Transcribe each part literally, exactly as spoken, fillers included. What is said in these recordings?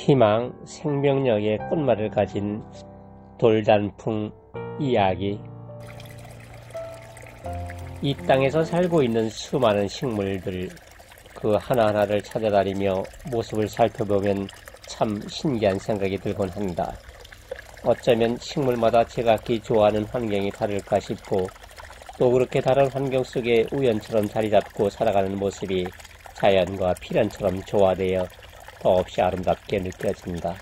희망, 생명력의 꽃말을 가진 돌단풍 이야기. 이 땅에서 살고 있는 수많은 식물들, 그 하나하나를 찾아다니며 모습을 살펴보면 참 신기한 생각이 들곤 한다. 어쩌면 식물마다 제각기 좋아하는 환경이 다를까 싶고, 또 그렇게 다른 환경 속에 우연처럼 자리잡고 살아가는 모습이 자연과 필연처럼 조화되어 더없이 아름답게 느껴진다.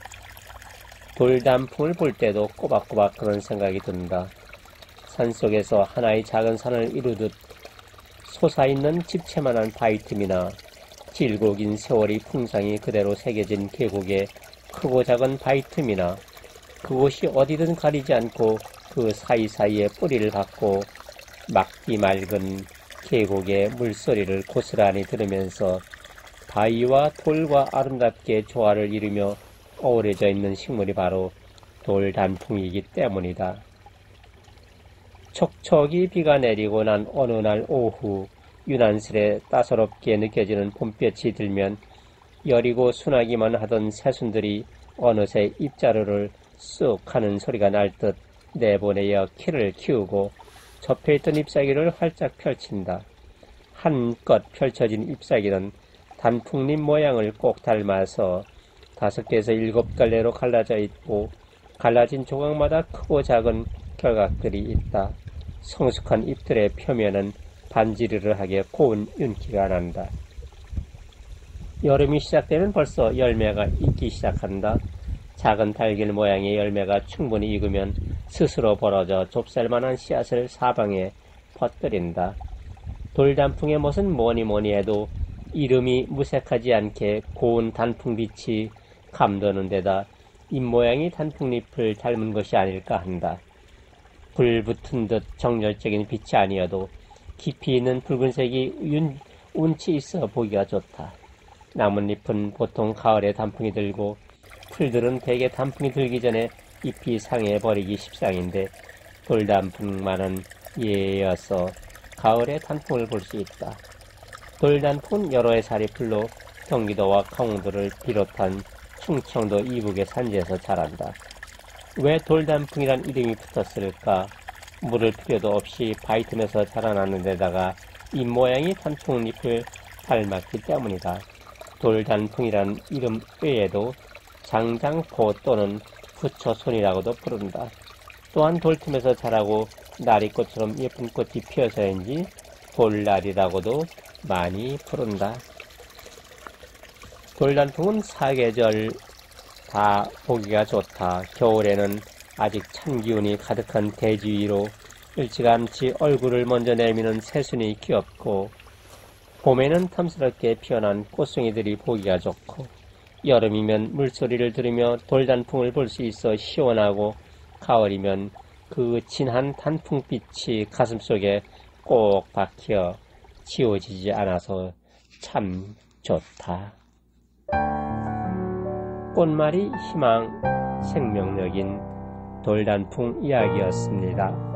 돌단풍을 볼 때도 꼬박꼬박 그런 생각이 든다. 산속에서 하나의 작은 산을 이루듯 솟아있는 집채만한 바위틈이나 길고 긴 세월의 풍상이 그대로 새겨진 계곡의 크고 작은 바위틈이나 그곳이 어디든 가리지 않고 그 사이사이에 뿌리를 박고 막기 맑은 계곡의 물소리를 고스란히 들으면서 바위와 돌과 아름답게 조화를 이루며 어우러져 있는 식물이 바로 돌단풍이기 때문이다. 촉촉이 비가 내리고 난 어느 날 오후 유난스레 따사롭게 느껴지는 봄볕이 들면 여리고 순하기만 하던 새순들이 어느새 잎자루를 쑥 하는 소리가 날 듯 내보내어 키를 키우고 접혀있던 잎사귀를 활짝 펼친다. 한껏 펼쳐진 잎사귀는 단풍잎 모양을 꼭 닮아서 다섯 개에서 일곱 갈래로 갈라져 있고 갈라진 조각마다 크고 작은 결각들이 있다. 성숙한 잎들의 표면은 반지르르하게 고운 윤기가 난다. 여름이 시작되면 벌써 열매가 익기 시작한다. 작은 달걀 모양의 열매가 충분히 익으면 스스로 벌어져 좁쌀만한 씨앗을 사방에 퍼뜨린다. 돌단풍의 멋은 뭐니 뭐니 해도 이름이 무색하지 않게 고운 단풍빛이 감도는 데다 잎모양이 단풍잎을 닮은 것이 아닐까 한다. 불붙은 듯 정열적인 빛이 아니어도 깊이 있는 붉은색이 윤, 운치 있어 보기가 좋다. 나뭇잎은 보통 가을에 단풍이 들고 풀들은 대개 단풍이 들기 전에 잎이 상해버리기 십상인데 돌단풍만은 예여서 가을에 단풍을 볼 수 있다. 돌단풍은 여러 해 살이 풀로 경기도와 강원도를 비롯한 충청도 이북의 산지에서 자란다. 왜 돌단풍이란 이름이 붙었을까? 물을 필요도 없이 바위틈에서 자라나는 데다가 잎 모양이 단풍잎을 닮았기 때문이다. 돌단풍이란 이름 외에도 장장포 또는 부처손이라고도 부른다. 또한 돌틈에서 자라고 나리꽃처럼 예쁜 꽃이 피어서인지 돌나리라고도 많이 부른다. 돌단풍은 사계절 다 보기가 좋다. 겨울에는 아직 찬 기운이 가득한 대지 위로 일찌감치 얼굴을 먼저 내미는 새순이 귀엽고, 봄에는 탐스럽게 피어난 꽃송이들이 보기가 좋고, 여름이면 물소리를 들으며 돌단풍을 볼 수 있어 시원하고, 가을이면 그 진한 단풍빛이 가슴속에 꼭 박혀 지워지지 않아서 참 좋다. 꽃말이 희망, 생명력인 돌단풍 이야기였습니다.